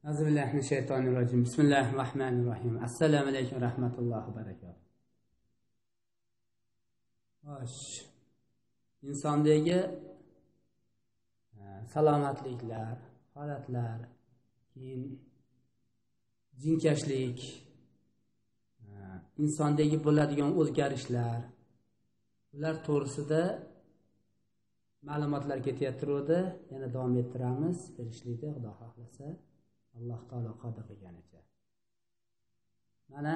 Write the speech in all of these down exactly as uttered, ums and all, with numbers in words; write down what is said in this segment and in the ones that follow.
Azbillahimineşşeytanirracim. Bismillahirrahmanirrahim. Assalamu aleykum rahmetullah ve berekatuhu. Hoş. İnsondagi salomatliklar, holatlar, keyin jinkashlik, insondagi bo'ladigan o'zgarishlar, ular to'g'risida ma'lumotlar ketayotgandi. Yana davom ettiramiz. Berishlikda Xudo xohlasa, Alloh taolo qodir qilganicha. Mana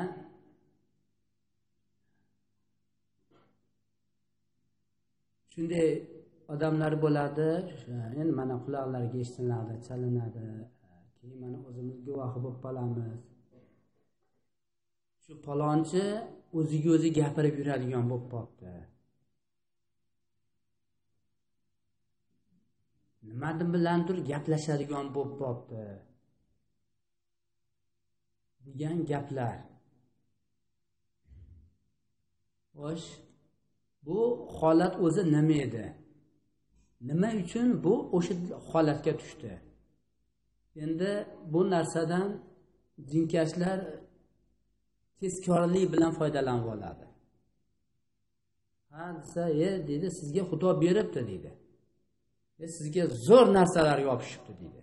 shunday odamlar bo'ladi, endi mana quloqlarga eshitiladi, chalinadi, keyin mana o'zimiz guvohi bo'lib qolamiz. Shu palonchi o'ziga o'zi gapirib yuradigan bo'lib qoldi. Nimadan bilandir gaplashadigan bo'lib qoldi degan gaplar. Xo'sh, bu holat o'zi nima edi? Nima uchun bu o'sha holatga tushdi? Endi bu narsadan jinkashlar tezkorlik bilan foydalanib oladi. Ha desa, "E, dedi, sizga Xudo beribdi", dedi. "E, sizga zo'r narsalar yopishibdi", dedi.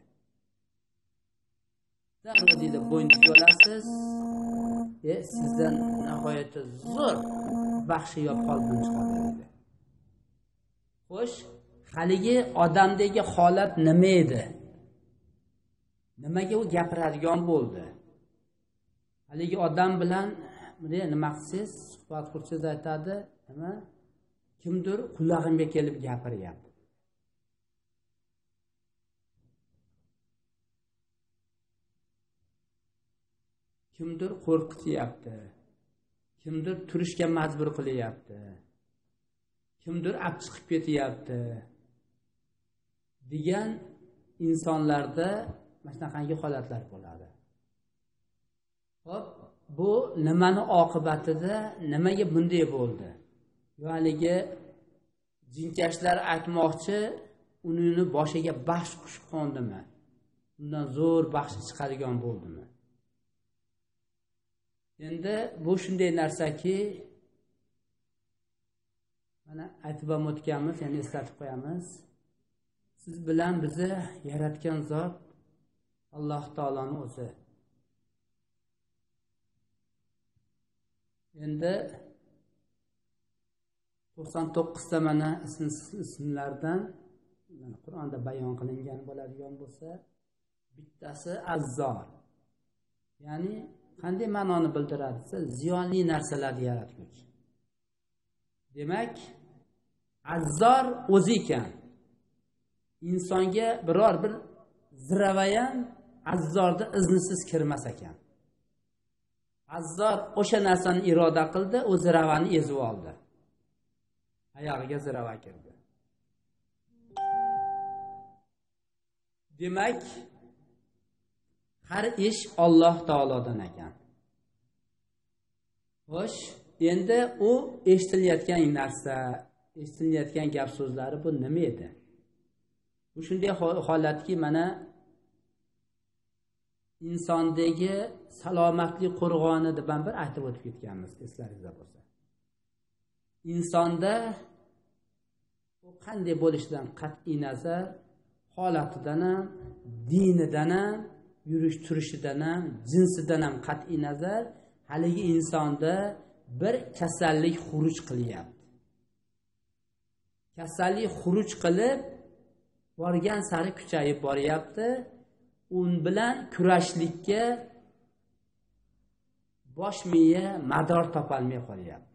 Darrov dedi, "Bo'yinizga olasiz. E, sizdan nihoyatda zo'r baxshi yop qolgan chiqadi", dedi. Xo'sh, haligi odamdagi holat nima edi? Nimaga u gapiradigan bo'ldi? Haligi odam bilan bunday nima qilsangiz, suhbat qursangiz aytadi, nima? Kimdir qulog'imga kelib gapiryapti. Kimdir qo'rqityapti. Kimdir turishga majbur qilyapti. Kimdir abchiqib ketyapti degan insonlarda mana shunaqangi holatlar bo'ladi. Hop, bu nimani oqibatida nimaga bunday bo'ldi? Yo'qligi jinkashlar aytmoqchi, uning boshiga baxsh qushib qondimi? Undan zo'r baxsh chiqadigan bo'ldimi? Endi bu shunday narsaki, mana aytib ham o'tganmiz, ya'ni eslatib qo'yamiz. Siz bilan bizni yaratgan zot Alloh taoloning o'zi. Endi to'qson to'qqiz ta mana ismlardan Qur'onda bayon qilingan bo'ladigan bo'lsa, bittasi Azzor. Ya'ni qanday ma'noni bildiradi? Ziyonli narsalarni yaratuvchi. Demak, Azzor o'zi ekan. Insonga biror bir ziravayan Azzorda iznisiz kirmas ekan. Azzor o'sha narsani iroda qildi, o ziravani ezib oldi. Oyog'iga zirava kirdi. Demak, har ish Alloh taolodan ekan. Xo'sh, endi u eshitilayotgan narsa, eshitilayotgan gap so'zlari bu nima edi? Bu shunday holatki, mana insondagi salomatlik qo'rg'oni deb bir aytib o'tib ketganmiz, eslaringizda bo'lsa. Insonda u qanday bo'lishidan qat'iy nazar, holatidan ham, dinidan ham, yurish turishidan ham, jinsidan ham qat'iy nazar, haligi insonda bir kasallik xuruj qilyapti. Kasallik xuruj qilib borgan sari kuchayib boryapti. Un bilan kurashlikka bosh miya mador topolmay qolyapti.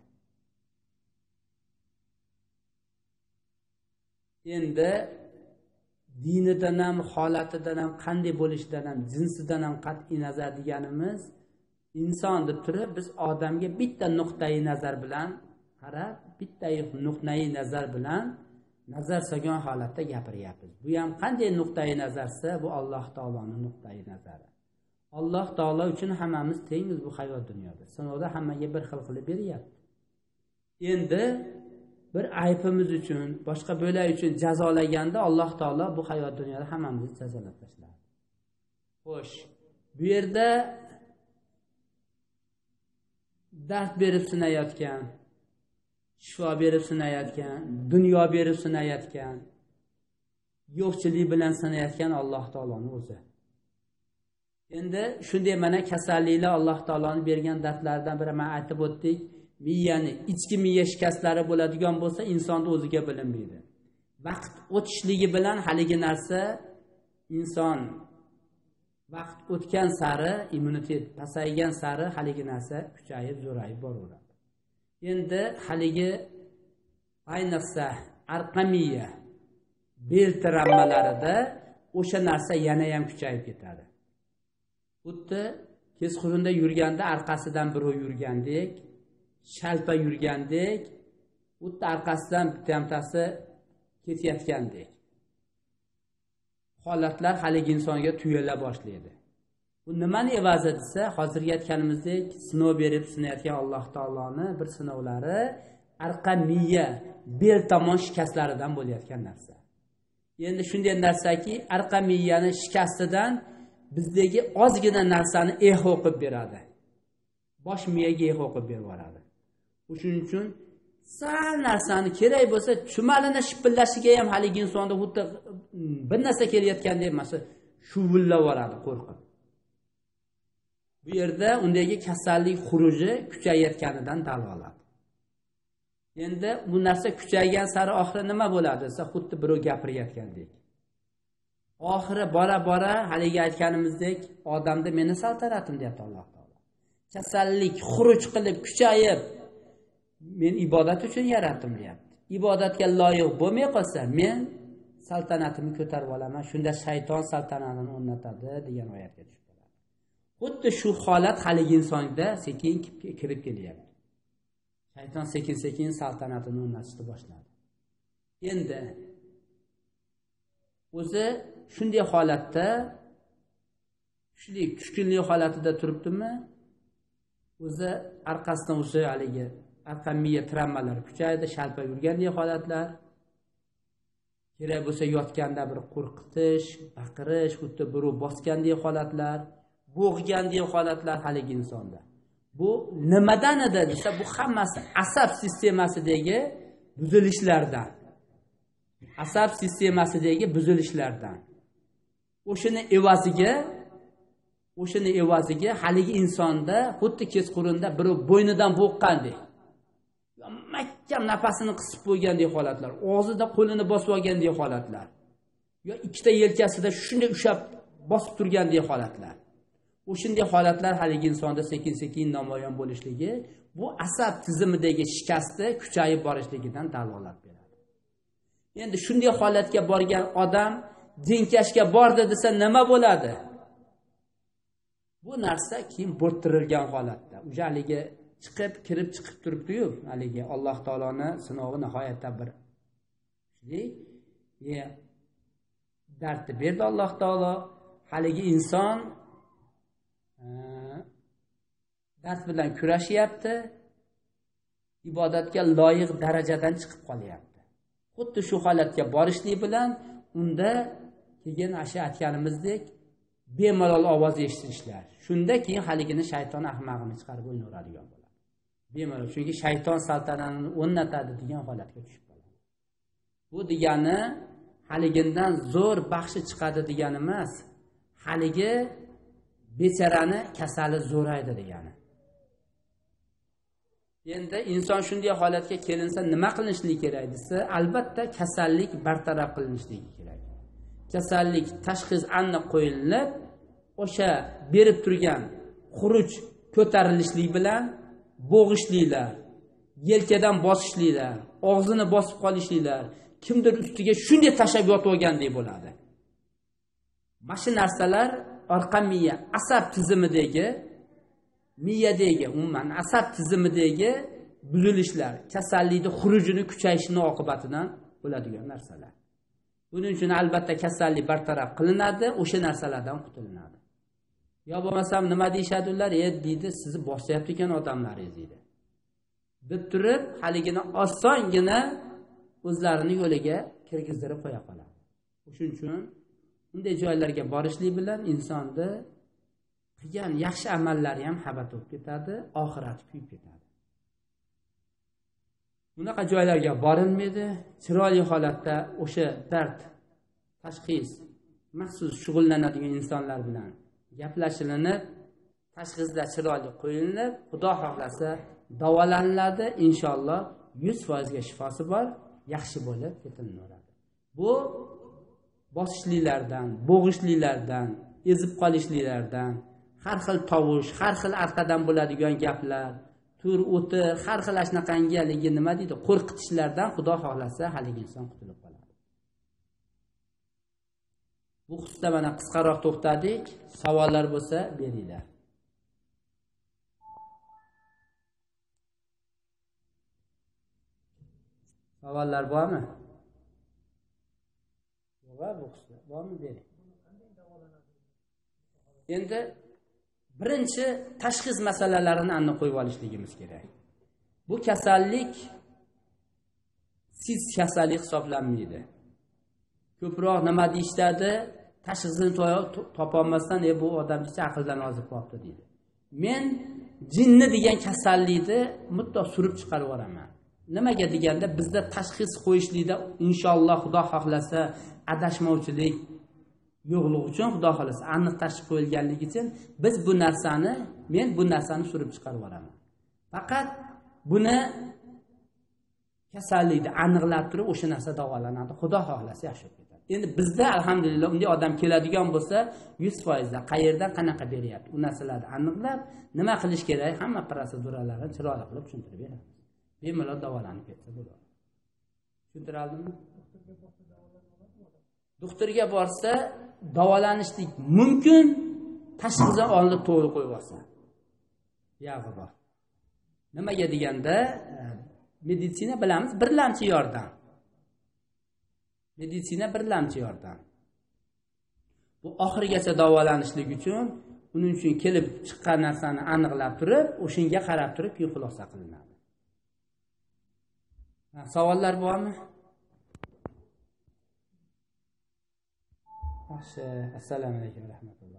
Endi dinidan ham, holatidan ham, qanday bo'lishidan ham, jinsidan ham qat'iy nazar deganimiz, inson deb turib biz odamga bitta nuqtai nazar bilan qarab, bitta nuqtai nazar bilan nazar solgan holatda gapiryapmiz. Bu ham qanday nuqtai nazarsa, bu Alloh taoloning nuqtai nazari. Alloh taolo uchun hammamiz tengmiz bu hayot dunyoda. Sinovda hammaga bir xil qilib beryapti. Endi bir aybimiz uchun, boshqa bo'lay uchun jazolaganda Alloh taolo bu hayot dunyoda hammamizni jazolab tashladi. Xo'sh, bu yerda dard berib sinayotgan, shifo berib sinayotgan, dunyo berib sinayotgan, yo'qchilik bilan sinayotgan Alloh taoloning o'zi. Endi shunday mana kasalliklar Alloh taoloning bergan dardlardan biri, men aytib o'tdik, miyani ichki miya shikastlari bo'ladigan bo'lsa, insonning o'ziga bilinmaydi. Vaqt o'tishligi bilan haligi narsa inson vaqt o'tgan sari immunitet pasaygan sari haligi narsa kuchayib, zo'rayib boraveradi. Endi haligi ayniqsa orqa miya bel travmalarida o'sha narsa yana ham kuchayib ketadi. Xuddi kechqurunda yurganda orqasidan birov yurgandek, shalpa yurgandek, xuddi orqasidan bittasi ketayotgandek holatlar haligi insonga tuyula boshlaydi. Bu nimani evazi desa, hozirgi aytganimizdek, sinov berib sinayotgan Alloh taoloning bir sinovlari orqa miya bel tomon shikastlaridan bo'layotgan narsa. Endi shunday narsaki, orqa miyani shikastidan bizdagi ozgina narsani eho qilib beradi. Bosh miyaga eho qilib berib yuboradi. Shuning uchun sal narsani kerak bo'lsa, chumalini shipillashiga ham haligi insonda xuddi bir narsa kelayotgandek emas, shuvillab yuboradi qo'rqib. Bu yerda undagi kasallik xuruji kuchayayotganidan dalolat. Endi bu narsa kuchaygan sari oxiri nima bo'ladi desa, xuddi birov gapirayotgandek. Oxiri bora-bora haligi aytganimizdek, odamda meni saltanatim deyapti Alloh taolo. Kasallik xuruj qilib, kuchayib, men ibodat uchun yaratdim deyapti. Ibodatga loyiq bo'lmay qolsa, men saltanatimni ko'tarib olaman, shunda shayton saltanatini o'rnatadi degan oyatga tushib qoladi. Xuddi shu holat haligi insonda sekin kirib kelyapti. Shayton sekin-sekin saltanatini o'rnatishni boshladi. Endi o'zi shunday holatda, shunday tushkunlik holatida turibdimi, o'zi orqasidan o'sha haligi orqa miya travmalari kuchaydi, shalpa yurgandek holatlar, kerak bo'lsa yotganda bir qo'rqitish, baqirish, xuddi birov bosgandek holatlar, bo'g'gandek holatlar haligi insonda. Bu nimadan edi desa, bu hammasi asab sistemasidagi buzilishlardan. Asab sistemasidagi buzilishlardan. O'shini evaziga, o'shini evaziga haligi insonda xuddi kechqurunda birov bo'ynidan bo'qqandek, mahkam nafasini qisib qo'ygandek holatlar, og'zida qo'lini bosib olgandek holatlar, yo ikkita yelkasida shunday ushab bosib turgandek holatlar. O'shunday holatlar haligi insonda sekin-sekin namoyon bo'lishligi, bu asab tizimidagi shikasti kuchayib borishligidan dalolat beradi. Endi shunday holatga borgan odam jinkashga bordi desa nima bo'ladi? Bu narsa keyin bo'rttirilgan holatda, o'jaligi chiqib, kirib chiqib turibdi-yu, haligi Alloh taoloning sinovi nihoyatda bir shunday dardni berdi Alloh taolo. Haligi inson dard bilan kurashyapti, ibodatga loyiq darajadan chiqib qolyapti. Xuddi shu holatga borishlik bilan unda keyin asha aytganimizdek bemalol ovoz eshitishlar. Shunda keyin haligini shayton ahmog'ini chiqarib o'ynaveradigan bo'ladi. Bemalol, chunki shayton saltanatini o'rnatadi degan holatga tushib qoladi. Bu degani haligindan zo'r baxshi chiqadi degani emas, haligi bechorani kasali zo'raydi degani. Endi inson shunday holatga kelinsa nima qilishligi kerak desa, albatta kasallik bartaraf qilinishligi kerak. Kasallik tashxis aniq qo'yilib, o'sha berib turgan xuruj ko'tarilishlik bilan bo'g'ishliklar, yelkadan bosishliklar, og'zini bosib qolishliklar, kimdir ustiga shunday tashab yotib olgandek bo'ladi. Mana shu narsalar orqa miya asab tizimidagi, miyadagi, umuman asab tizimidagi buzilishlar, kasallikning xurujini kuchayishini oqibatidan bo'ladigan narsalar. Buning uchun albatta kasallik bartaraf qilinadi, o'sha narsalardan qutulinadi. Yo bo'lmasam nima deyshadi ular? "E, deydi, sizni bosyapti ekan odamlaringiz" deydi. Deb turib, haligini osongina o'zlarini yo'liga kirgizdirib qo'ya qoladi. Shuning uchun bunday joylarga borishlik bilan insonni qilgan yaxshi amallari ham habat bo'lib ketadi, oxirati kuyib ketadi. Bunaqa joylarga borilmaydi. Chiroyli holatda o'sha dard, tashxis, maxsus shug'ullanadigan insonlar bilan gaplashilinib, tashxislar chiroyli qo'yilib, Xudo xohlasa davolaniladi. Inshaalloh yuz foiz ga shifosi bor, yaxshi bo'lib ketilaveradi. Bu bosishlilardan, bo'g'ishlilardan, ezib qolishlilardan, har xil tovush, har xil arqadan bo'ladigan gaplar, tur o'tir, har xil ashnaqangaligi nima deydi, qo'rqitishlardan Xudo xohlasa haligi inson qutulib qoladi. Bu xususda mana qisqaroq to'xtadik. Savollar bo'lsa beringlar. Savollar bormi? Yo'q, bu xususda bormi, bering. Endi birinchi tashxis masalalarini aniq qo'yib olishligimiz kerak. Bu kasallik siz kasallik hisoblanmaydi. Ko'proq nima deyishadi? Tashxisini topa olmasdan, "E bu odamcha aqldan ozib qolibdi" deydi. Men jinni degan kasallikni mutlaq surib chiqarib yuboraman. Nimaga deganda, bizda tashxis qo'yishlikda inshaalloh Xudo xohlasa adashmovchilik yo'qligi uchun, Xudo xohlasa aniq tashxis qo'yilganligi uchun biz bu narsani, men bu narsani surib chiqarib yuboraman. Faqat buni kasallikni aniqlab turib o'sha narsa davolanadi. Xudo xohlasa yaxshi bo'ladi. Endi bizda alhamdulillah unday odam keladigan bo'lsa, yuz foiz da qayerdan qanaqa beryapti, u narsalarni aniqlab, nima qilish kerak, hamma protseduralarini chiroyli qilib tushuntirib beramiz. Bemalol davolanib ketsa bo'ladi. Tushuntiradimmi? Doktorga borsa davolanishlik mumkin, tashxisni oldin to'g'ri qo'yib olsa. Yog'i bor. Nimaga deganda, meditsina bilamiz, birlamchi yordam. Meditsina birlamchi yordam. Bu oxirigacha davolanishlik uchun, uning uchun kelib chiqqan narsani aniqlab turib, o'shinga qarab turib keyin xulosa qilinadi. Savollar bormi? Yaxshi. Assalomu alaykum va rahmatulloh.